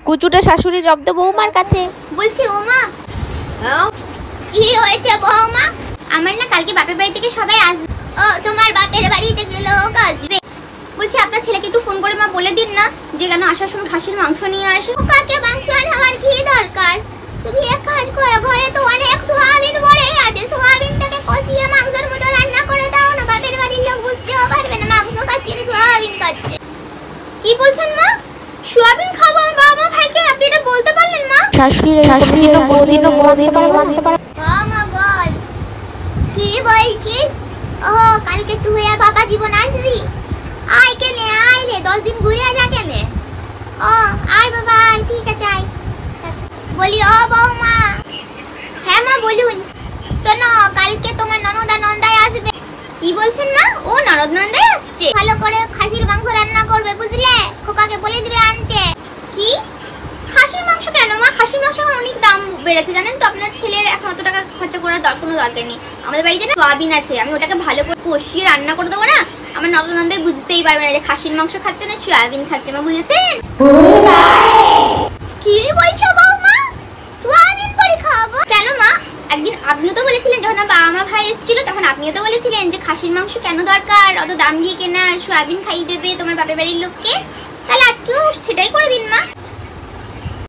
কুচুটা শাশুড়ি জব্দ বৌমার কাছে। বলছি ও মা, কি হয়েছে বৌমা? আমার না কালকে বাপের বাড়ি থেকে সবাই আসবে। ও তোমার বাপের বাড়িতে গেলে ও আসবে? বলছি আপনার ছেলেকে একটু ফোন করে মা বলে দিন না যে কেন আসার সময় খাসির মাংস নিয়ে আসে। ওকে মাংস আনার কি দরকার? তুমি এক কাজ করো, ঘরে তো অনেক সোয়াবিন পড়ে আছে, সোয়াবিনটাকে কষিয়ে মাংসের মতো রান্না করে দাও না, বাপের বাড়ির লোক বুঝতেও পারবে না মাংস খাচ্ছে না সোয়াবিন খাচ্ছে। কি বলছেন মা? সোয়াবিন খাবো আমার বাবা মা ভাইকে? আপনি এটা বলতে পারলেন মা? শাশুড়ি তো বৌদিনও মানতে পারে। মা বল, কি বলছিস? ও কালকে তুই আর বাবা জীবন আসবি? আয় কেনে, আয় রে, 10 দিন ঘুরে যা কেনে। ও আয় বাবা আয়, ঠিক আছে আয়। বলি ও বৌমা। হ্যাঁ মা বলুন। শোনো কালকে তোমার ননদা নন্দাই আসবে। কি বলছেন মা? ও ননদ নন্দাই আসছে? ভালো করে খাসির মাংস রান্না করবে বুঝলে, খোকাকে বলে দিবে আনতে। কি খাসির মাংস কেন মা? খাসির মাংস এখন অনেক দাম বেড়েছে জানেন তো, আপনার ছেলের এখন অত টাকা খরচা করার কোনো দরকার নেই। আমাদের বাড়িতে না সোয়াবিন আছে, আমি ওটাকে ভালো করে কষিয়ে রান্না করে দেবো না, আমার ননদ বুঝতেই পারবে না যে খাসির মাংস খাচ্ছে না সোয়াবিন খাচ্ছে। মা বুঝেছেন? কি বলছো বৌমা? সোয়াবিন করে খাবো? কেন মা? একদিন আপনিও তো বলেছিলেন, যখন বাবা মা ভাই এসেছিল তখন আপনিও তো বলেছিলেন যে খাসির মাংস কেন দরকার, অত দাম দিয়ে কেনা, সোয়াবিন খাইয়ে দেবে তোমার বাপের বাড়ির লোককে। তাহলে আজকেও সেটাই করে দিন মা।